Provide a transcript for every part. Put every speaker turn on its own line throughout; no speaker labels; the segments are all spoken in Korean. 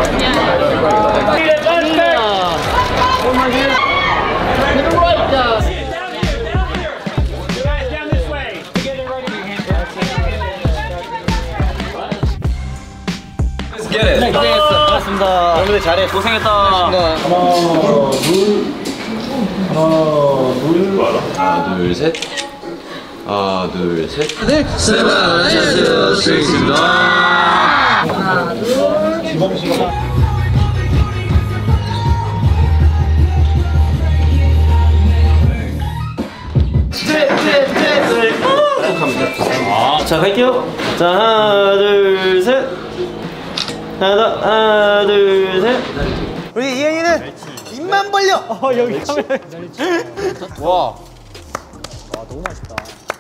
고생했습니다. 여러분들 잘해. 고생했다.
하나, 둘, 셋. 하나, 둘, 셋. 네. 안녕하세요. 수익입니다. 하나, 둘. 기범씨가.
자, 갈게요. 자, 하나, 둘, 셋. 하나, 둘, 셋.
우리 이현이는 입만 벌려. 여기 카메라. 와. 너무 맛있다.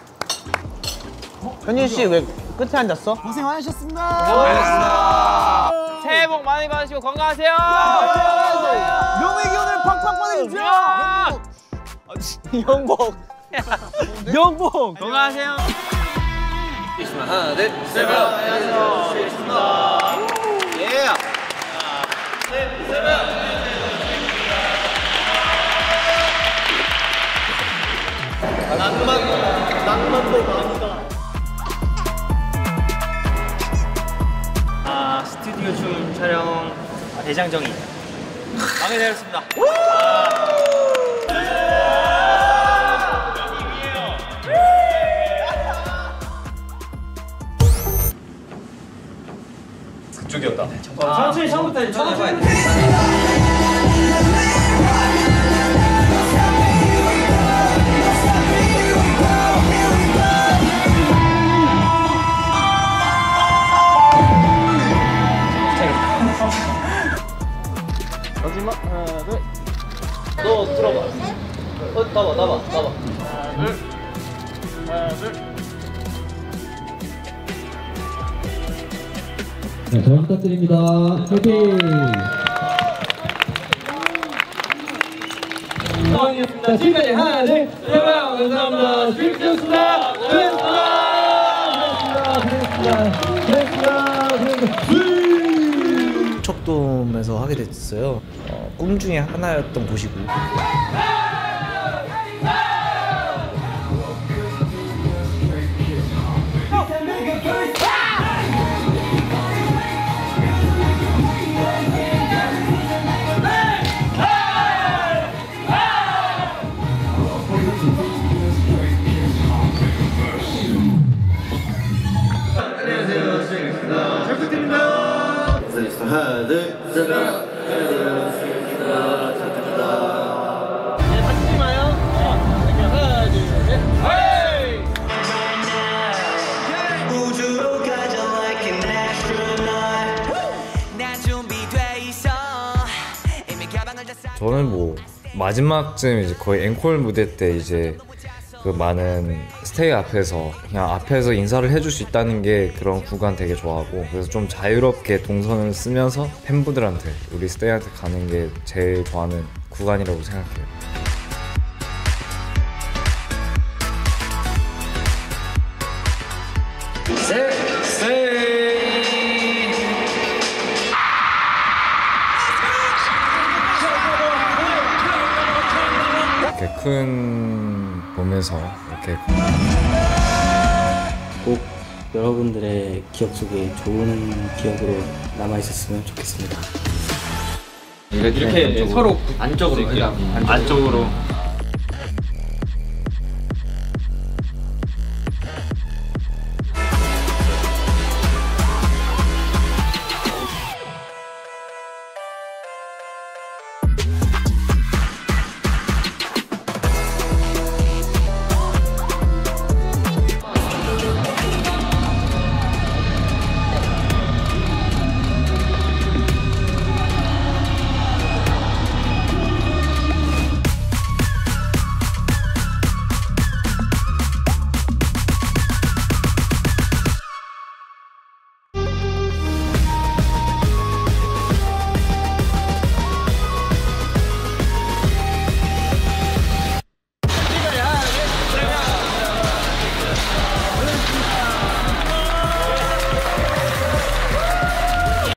현윤 씨 왜 끝에 앉았어? 고생 많으셨습니다. 고생 많으셨습니다.
새해 복 많이 받으시고 건강하세요.
명예 기운을 팍팍 받으십시오. 영복. 영복.
건강하세요.
하나, 둘, 셋. 안녕하세요. 수익입니다. 예.
낭만도 많다.
스튜디오 춤 촬영 대장정이 마무리되었습니다.
그쪽이었다.
천천히 처음부터 천천히.
마지막 하나, 둘. 너 들어봐. 나봐.
하나, 둘.
네, 잘 부탁드립니다. 화이팅!
자, 지금까지 하나, 둘, 셋, 감사합니다. 수고하셨습니다.
척돔에서 하게 됐어요. 꿈 중에 하나였던 곳이고.
하나, 둘, 셋.
다치지 마요. 하나, 둘, 셋.
저는 뭐 마지막쯤 이제 거의 앵콜 무대 때 이제 그 많은 스테이 앞에서 그냥 앞에서 인사를 해줄 수 있다는 게 그런 구간 되게 좋아하고, 그래서 좀 자유롭게 동선을 쓰면서 팬분들한테 우리 스테이한테 가는 게 제일 좋아하는 구간이라고 생각해요. 이렇게 큰 몸에서 이렇게
꼭 여러분들의 기억 속에 좋은 기억으로 남아있었으면 좋겠습니다.
이렇게 서로 안쪽으로